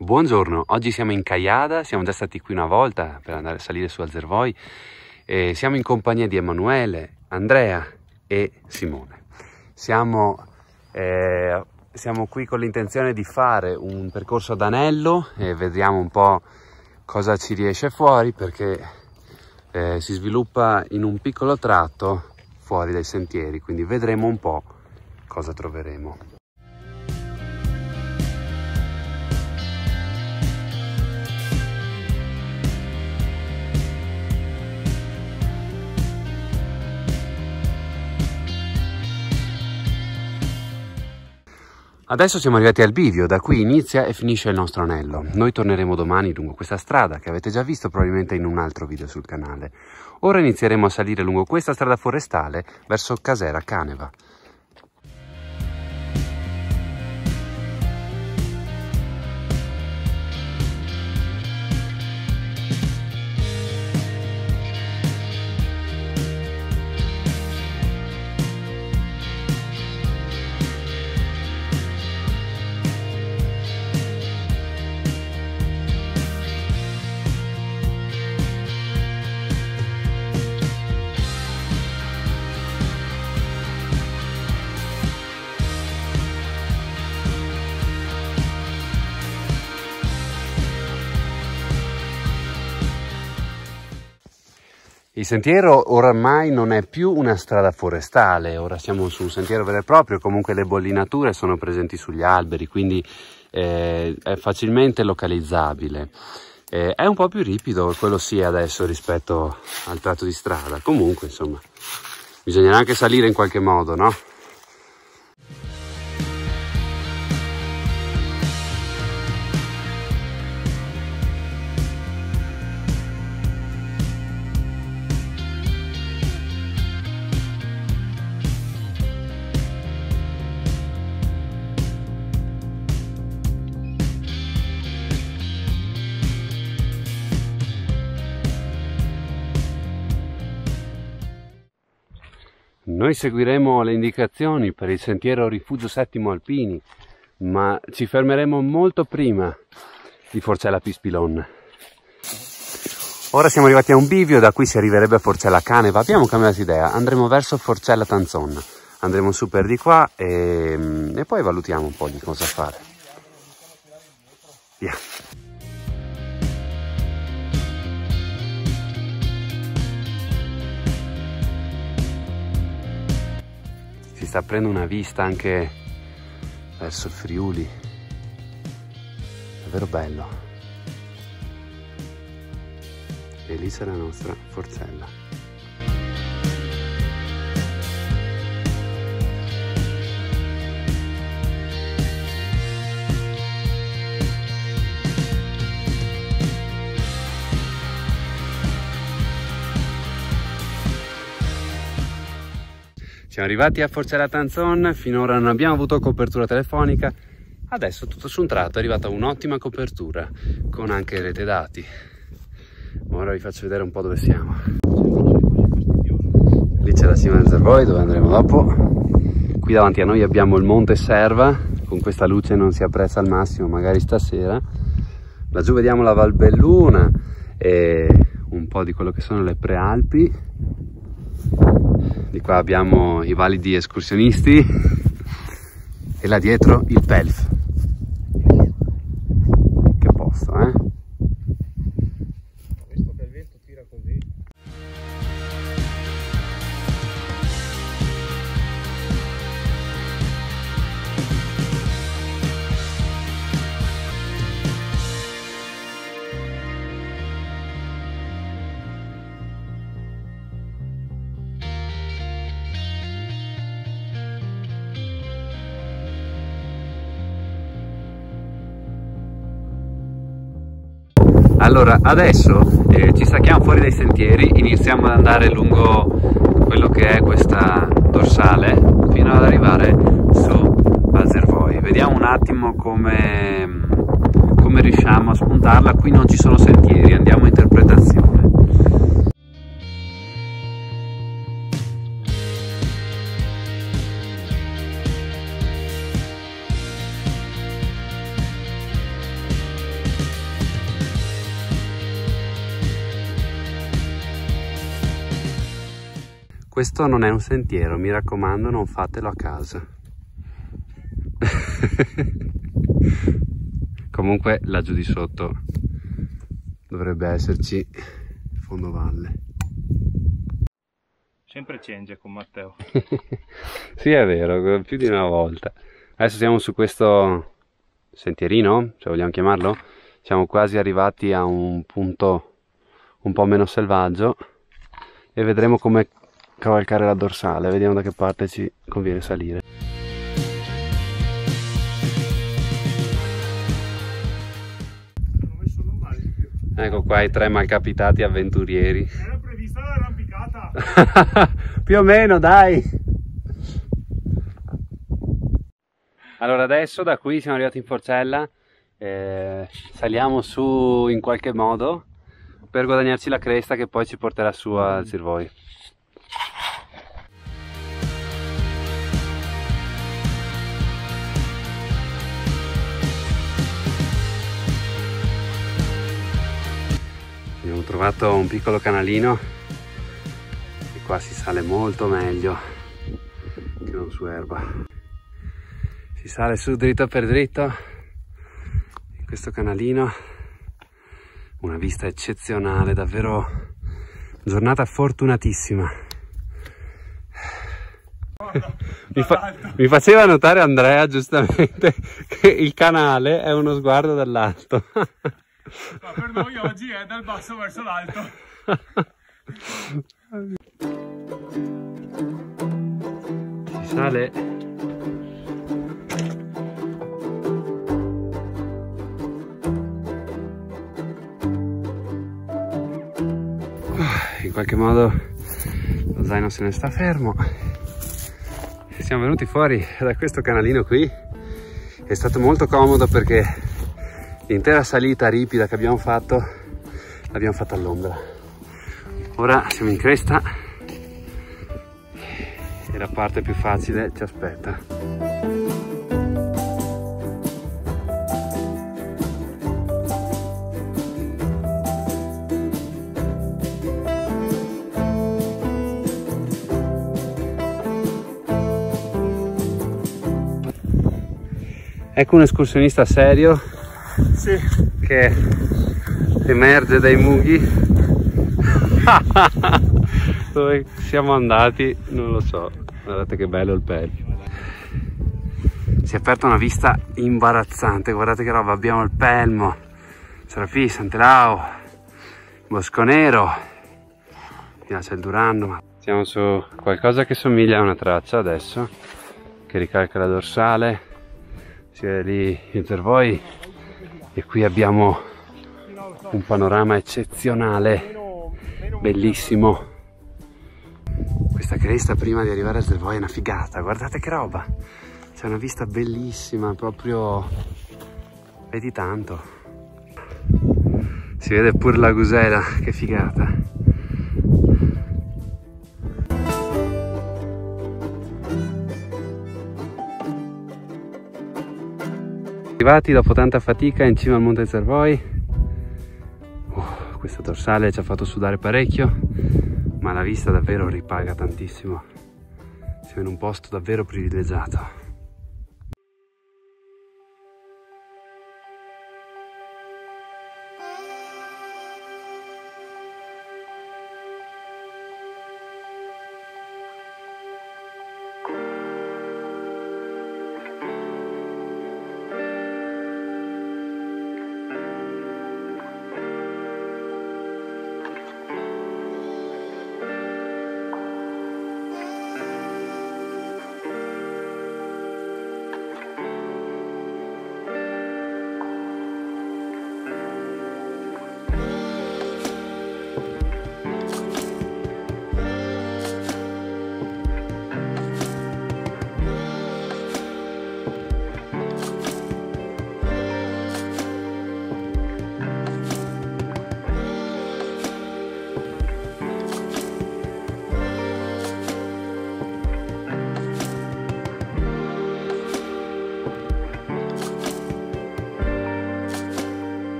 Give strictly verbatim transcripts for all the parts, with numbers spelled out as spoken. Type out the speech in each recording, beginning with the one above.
Buongiorno, oggi siamo in Caiada, siamo già stati qui una volta per andare a salire su Alzervoi e siamo in compagnia di Emanuele, Andrea e Simone. Siamo, eh, siamo qui con l'intenzione di fare un percorso ad anello e vediamo un po' cosa ci riesce fuori, perché eh, si sviluppa in un piccolo tratto fuori dai sentieri, quindi vedremo un po' cosa troveremo. Adesso siamo arrivati al bivio, da qui inizia e finisce il nostro anello. Noi torneremo domani lungo questa strada che avete già visto probabilmente in un altro video sul canale. Ora inizieremo a salire lungo questa strada forestale verso Casera Caneva. Il sentiero oramai non è più una strada forestale, ora siamo su un sentiero vero e proprio, comunque le bollinature sono presenti sugli alberi, quindi eh, è facilmente localizzabile. Eh, è un po' più ripido, quello sì adesso rispetto al tratto di strada, comunque insomma bisognerà anche salire in qualche modo, no? Noi seguiremo le indicazioni per il sentiero Rifugio Settimo Alpini, ma ci fermeremo molto prima di Forcella Pispilon. Ora siamo arrivati a un bivio, da qui si arriverebbe a Forcella Caneva. Abbiamo cambiato idea, andremo verso Forcella Tanzon. Andremo su per di qua e, e poi valutiamo un po' di cosa fare. Via. Si sta aprendo una vista anche verso il Friuli, davvero bello. E lì c'è la nostra Forcella. Siamo arrivati a Forcella Tanzon, finora non abbiamo avuto copertura telefonica, adesso tutto su un tratto è arrivata un'ottima copertura, con anche rete dati. Ma ora vi faccio vedere un po' dove siamo. Lì c'è la cima del Alzervoi, dove andremo dopo. Qui davanti a noi abbiamo il Monte Serva, con questa luce non si apprezza al massimo, magari stasera. Laggiù vediamo la Val Belluna e un po' di quello che sono le Prealpi. Di qua abbiamo i validi escursionisti e là dietro il Pelf. Che posto, eh? Visto che il vento tira così. Allora, adesso eh, ci stacchiamo fuori dai sentieri, iniziamo ad andare lungo quello che è questa dorsale fino ad arrivare su Alzervoi. Vediamo un attimo come, come riusciamo a spuntarla. Qui non ci sono sentieri, andiamo a interpretazione. questo non è un sentiero, mi raccomando, non fatelo a casa. Comunque laggiù di sotto dovrebbe esserci fondovalle. Sempre change con Matteo. Sì, è vero, più di una volta. Adesso siamo su questo sentierino, se vogliamo chiamarlo. Siamo quasi arrivati a un punto un po' meno selvaggio e vedremo come cavalcare la dorsale. Vediamo da che parte ci conviene salire. Ecco qua i tre malcapitati avventurieri. Era prevista l'arrampicata. Più o meno, dai. Allora adesso da qui siamo arrivati in Forcella, eh, saliamo su in qualche modo per guadagnarci la cresta che poi ci porterà su al Zirvoi. Abbiamo trovato un piccolo canalino e qua si sale molto meglio che non su erba. Si sale su dritto per dritto in questo canalino, una vista eccezionale, davvero giornata fortunatissima. Mi, fa mi faceva notare Andrea giustamente che il canale è uno sguardo dall'alto. Ma per noi oggi è dal basso verso l'alto. Si sale. In qualche modo lo zaino se ne sta fermo. Siamo venuti fuori da questo canalino qui. È stato molto comodo perché l'intera salita ripida che abbiamo fatto l'abbiamo fatta all'ombra. Ora siamo in cresta e la parte più facile ci aspetta. Ecco un escursionista serio, sì, che emerge dai mughi. Dove siamo andati non lo so, guardate che bello il Pel. Si è aperta una vista imbarazzante, guardate che roba, abbiamo il Pelmo, Serafì, Sant'Elao, Bosco Nero, là c'è il Durando. Siamo su qualcosa che somiglia a una traccia adesso, che ricalca la dorsale. Si vede lì il Zirvoi e qui abbiamo un panorama eccezionale, bellissimo. Questa cresta prima di arrivare al Zirvoi è una figata, guardate che roba, c'è una vista bellissima, proprio vedi tanto, si vede pure la Gusela, che figata. Arrivati dopo tanta fatica in cima al Monte Zirvoi. Uh, questa dorsale ci ha fatto sudare parecchio, ma la vista davvero ripaga tantissimo. Siamo in un posto davvero privilegiato.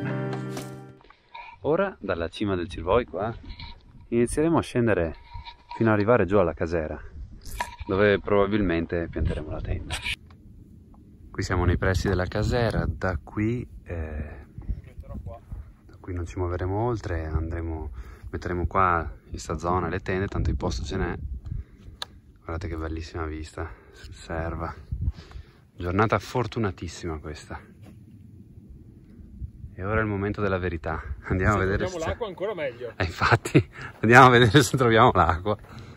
Ora dalla cima del Zirvoi qua inizieremo a scendere fino ad arrivare giù alla casera, dove probabilmente pianteremo la tenda. Qui siamo nei pressi della casera, da qui, eh, da qui non ci muoveremo oltre, andremo, metteremo qua in sta zona le tende, tanto il posto ce n'è. Guardate che bellissima vista sul Serva, giornata fortunatissima questa. E ora è il momento della verità, andiamo se a vedere se l'acqua ancora meglio. Eh, infatti, andiamo a vedere se troviamo l'acqua.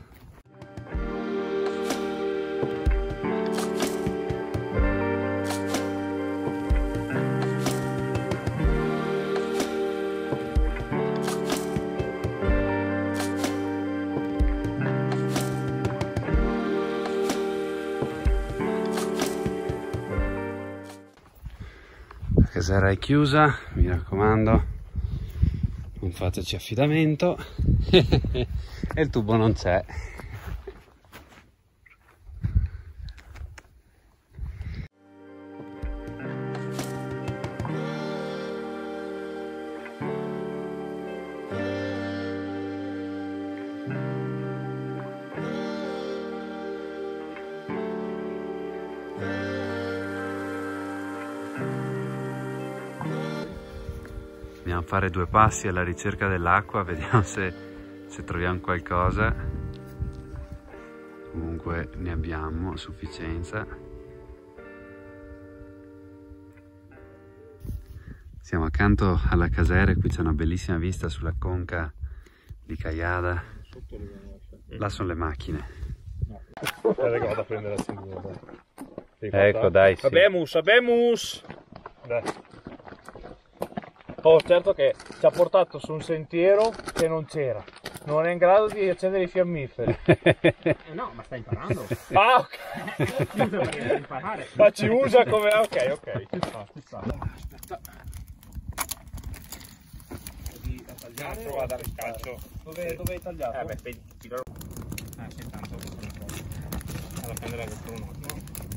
La casera è chiusa, mi raccomando, non fateci affidamento. E il tubo non c'è. Andiamo a fare due passi alla ricerca dell'acqua, vediamo se, se troviamo qualcosa. Comunque ne abbiamo a sufficienza. Siamo accanto alla casera, qui c'è una bellissima vista sulla conca di Caiada. Là sono le macchine. No, vado a prendere la signora. Ecco, dai. Sì. Abemus, abemus! Dai. Oh, certo che ci ha portato su un sentiero che non c'era. Non è in grado di accendere i fiammiferi. Eh no, ma stai imparando. Ah, ok. Devi imparare. Ma ci usa come... Ok, ok. Ci sta, ci sta. Aspetta. Devi tagliare. Prova a dare il calcio. Dove, dove hai tagliato? Eh beh, vedi, ti darò... Ah, sì, tanto. Alla prendere per un attimo.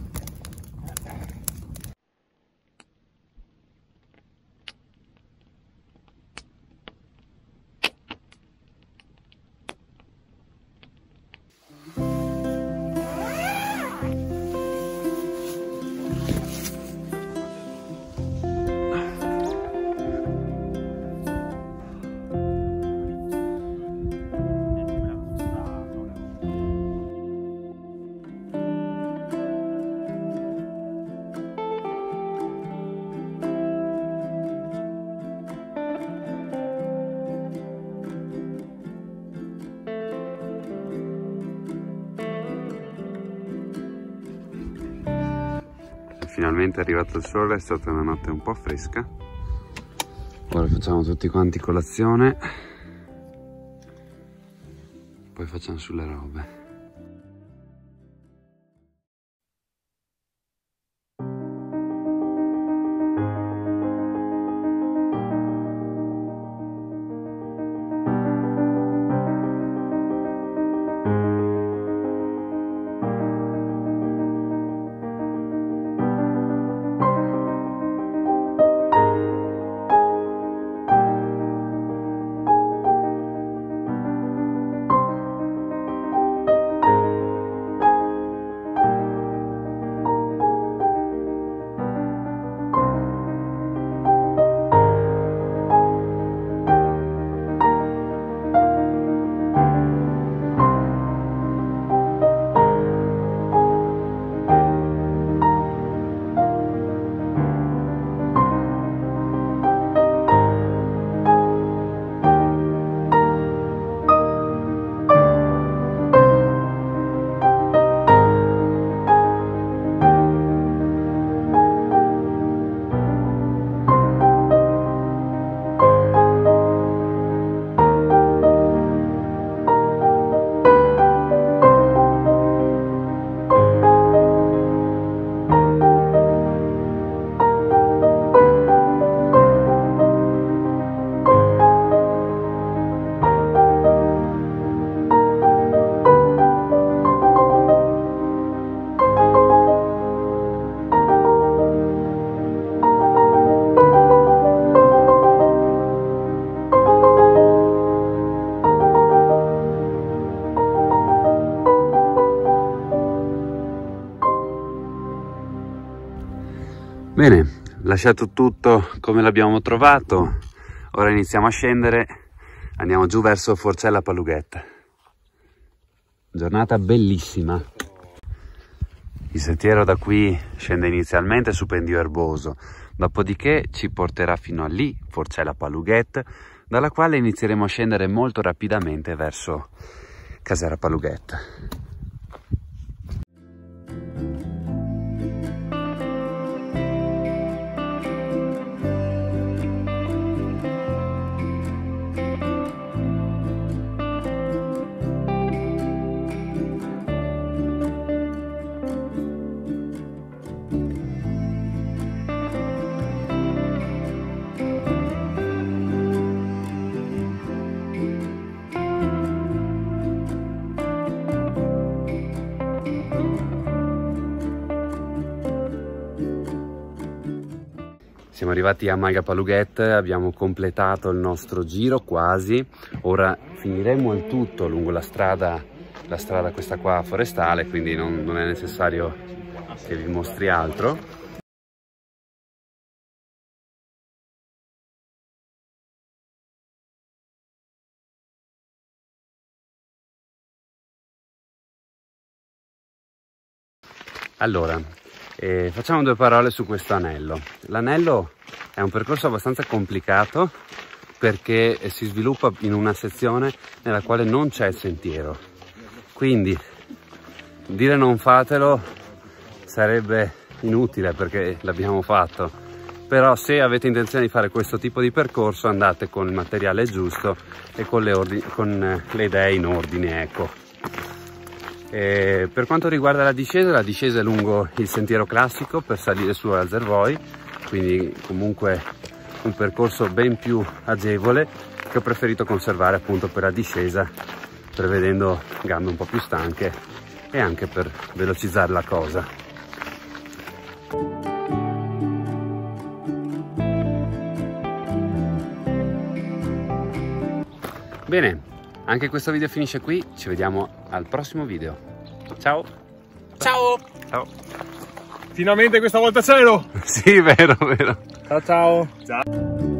Finalmente è arrivato il sole, è stata una notte un po' fresca. Ora facciamo tutti quanti colazione, poi facciamo sulle robe. Bene, lasciato tutto come l'abbiamo trovato, ora iniziamo a scendere, andiamo giù verso Forcella Palughette. Giornata bellissima. Il sentiero da qui scende inizialmente su Pendio Erboso, dopodiché ci porterà fino a lì, Forcella Palughette, dalla quale inizieremo a scendere molto rapidamente verso Casera Palughette. Siamo arrivati a Maiga Palughette, abbiamo completato il nostro giro quasi, ora finiremo il tutto lungo la strada, la strada questa qua forestale, quindi non, non è necessario che vi mostri altro. Allora, Eh, facciamo due parole su questo anello. L'anello è un percorso abbastanza complicato perché si sviluppa in una sezione nella quale non c'è il sentiero, quindi dire non fatelo sarebbe inutile perché l'abbiamo fatto, però se avete intenzione di fare questo tipo di percorso andate con il materiale giusto e con le, con le idee in ordine, ecco. E per quanto riguarda la discesa, la discesa è lungo il sentiero classico per salire su al Zervoi, quindi comunque un percorso ben più agevole che ho preferito conservare appunto per la discesa, prevedendo gambe un po' più stanche e anche per velocizzare la cosa. Bene. Anche questo video finisce qui, ci vediamo al prossimo video. Ciao! Ciao! Ciao! Finalmente questa volta cielo! Sì, vero, vero. Ciao ciao! Ciao!